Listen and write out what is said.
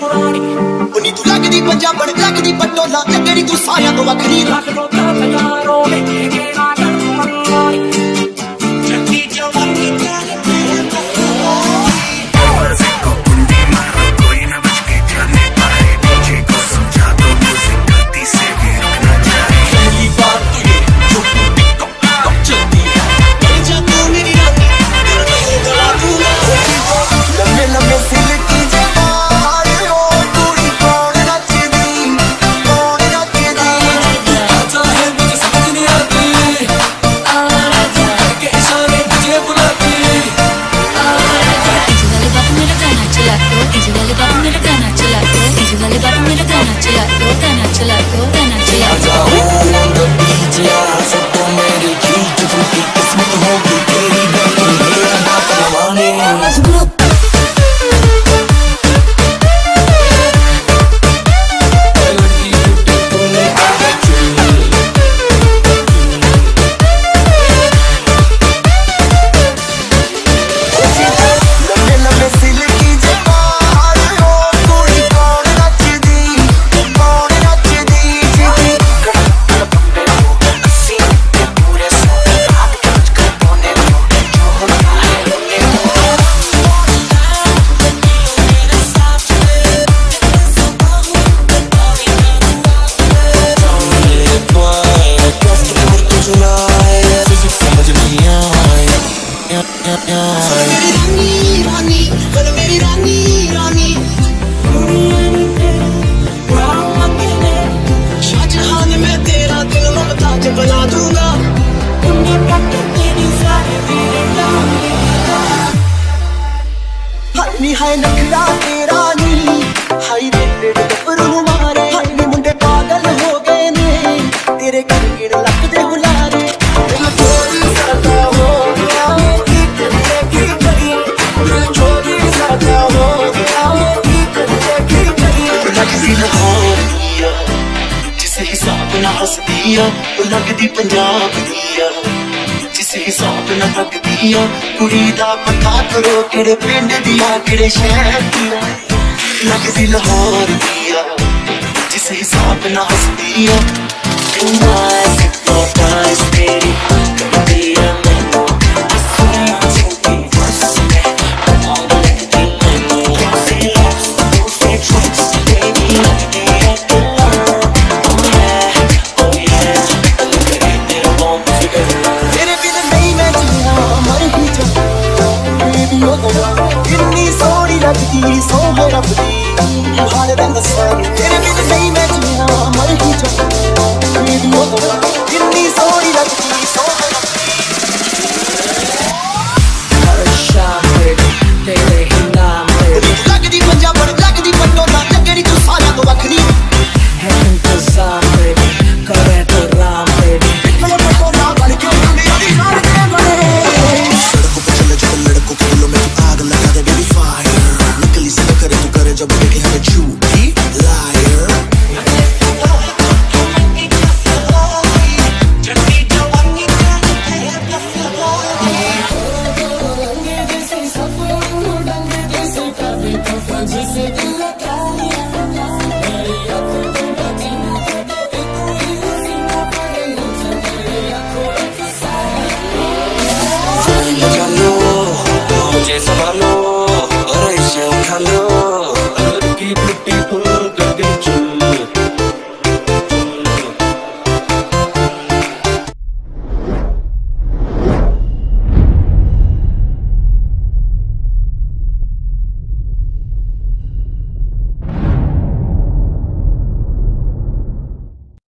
उन्नी तू लगदी पंजाबण लगदी पटोला लगड़ी तू सारियां तो वखरी रख लो तैयारों में घेरा कर तुम्हारी जल्दी जवानी है नखरा तेरा नी हाई तेरे गबरू मारे हाई मुंडे पागल हो गए ने तेरे करके लगदे हुलारे दिल चोरी सादा हो गया की चोरी सादा हो गया की लगदी लाहौर दिया जिसे हिसाब ना हंस दिया लगदी पंजाब दिया जिसे हिसाब ना रख दिया कुड़ी दा पता करो किड़े पिंड दिया किड़े शहर दिया लगदी लाहौर दिया जिसे हिसाब ना हंस दिया तेरी दिया कितनी सोहनी लगदी सोहे रब दी हाल रंग सारी तेरे बिन नहीं मैं जीना मर ही जाऊं वीडियो कितनी सोहनी लगदी सोहे रब दी हर शाम तेरे